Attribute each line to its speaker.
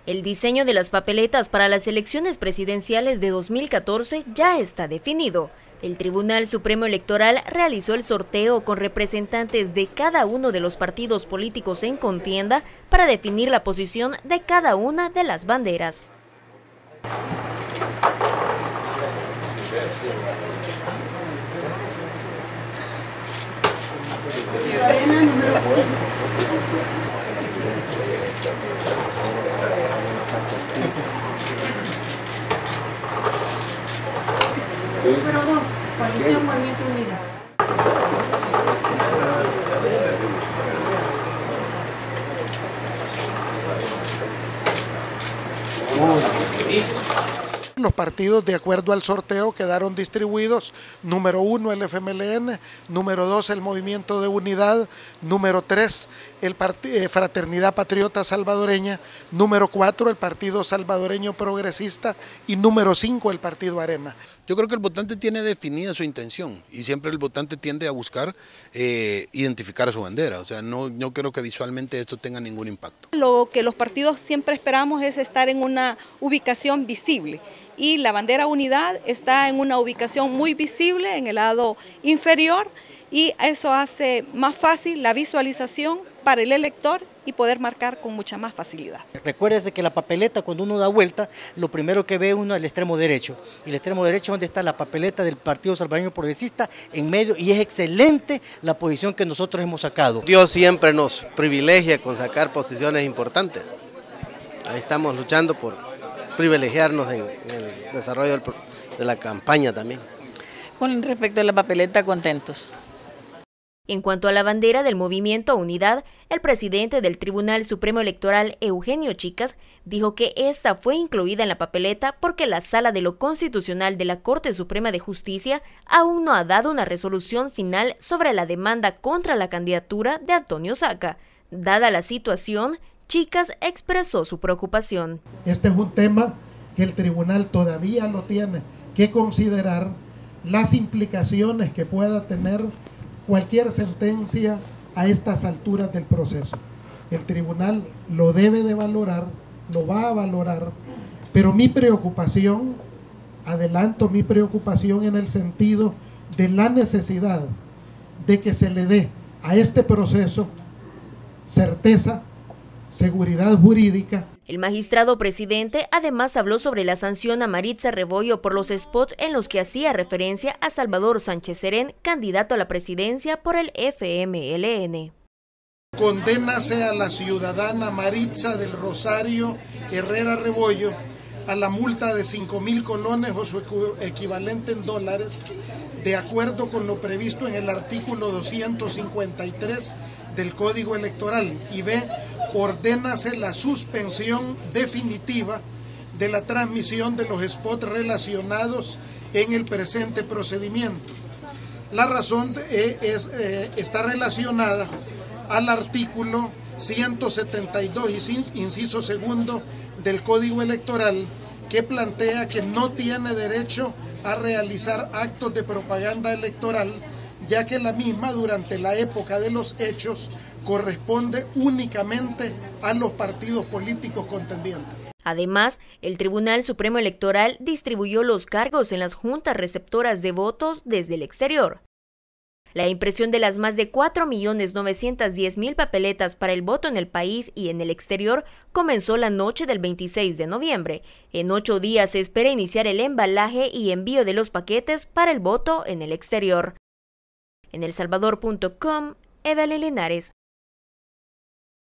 Speaker 1: El diseño de las papeletas para las elecciones presidenciales de 2014 ya está definido. El Tribunal Supremo Electoral realizó el sorteo con representantes de cada uno de los partidos políticos en contienda para definir la posición de cada una de las banderas.
Speaker 2: Arena número 5. Número 2, Coalición Movimiento Unidad.
Speaker 3: Los partidos, de acuerdo al sorteo, quedaron distribuidos: número 1 el FMLN, número 2 el Movimiento de Unidad, número 3 el Fraternidad Patriota Salvadoreña, número 4 el Partido Salvadoreño Progresista y número 5 el Partido Arena.
Speaker 4: Yo creo que el votante tiene definida su intención y siempre el votante tiende a buscar identificar a su bandera. O sea, no creo que visualmente esto tenga ningún impacto.
Speaker 5: Lo que los partidos siempre esperamos es estar en una ubicación visible, y la bandera Unidad está en una ubicación muy visible en el lado inferior, y eso hace más fácil la visualización para el elector y poder marcar con mucha más facilidad.
Speaker 6: Recuérdese que la papeleta, cuando uno da vuelta, lo primero que ve uno es el extremo derecho. Y el extremo derecho es donde está la papeleta del Partido Salvadoreño Progresista en medio, y es excelente la posición que nosotros hemos sacado.
Speaker 7: Dios siempre nos privilegia con sacar posiciones importantes. Ahí estamos luchando por privilegiarnos en el desarrollo de la campaña también.
Speaker 8: Con respecto a la papeleta, contentos.
Speaker 1: En cuanto a la bandera del Movimiento Unidad, el presidente del Tribunal Supremo Electoral, Eugenio Chicas, dijo que esta fue incluida en la papeleta porque la Sala de lo Constitucional de la Corte Suprema de Justicia aún no ha dado una resolución final sobre la demanda contra la candidatura de Antonio Saca. Dada la situación, Chicas expresó su preocupación.
Speaker 3: Este es un tema que el tribunal todavía lo tiene que considerar, las implicaciones que pueda tener cualquier sentencia a estas alturas del proceso. El tribunal lo debe de valorar, lo va a valorar, pero mi preocupación, adelanto mi preocupación en el sentido de la necesidad de que se le dé a este proceso certeza, seguridad jurídica.
Speaker 1: El magistrado presidente además habló sobre la sanción a Maritza Rebollo por los spots en los que hacía referencia a Salvador Sánchez Serén, candidato a la presidencia por el FMLN.
Speaker 3: Condénase a la ciudadana Maritza del Rosario Herrera Rebollo a la multa de 5,000 colones o su equivalente en dólares, de acuerdo con lo previsto en el artículo 253 del Código Electoral, y B, ordénase la suspensión definitiva de la transmisión de los spots relacionados en el presente procedimiento. La razón está relacionada al artículo 172, inciso segundo del Código Electoral, que plantea que no tiene derecho a realizar actos de propaganda electoral, ya que la misma durante la época de los hechos corresponde únicamente a los partidos políticos contendientes.
Speaker 1: Además, el Tribunal Supremo Electoral distribuyó los cargos en las juntas receptoras de votos desde el exterior. La impresión de las más de 4.910.000 papeletas para el voto en el país y en el exterior comenzó la noche del 26 de noviembre. En 8 días se espera iniciar el embalaje y envío de los paquetes para el voto en el exterior. En elsalvador.com, Evelyn Linares.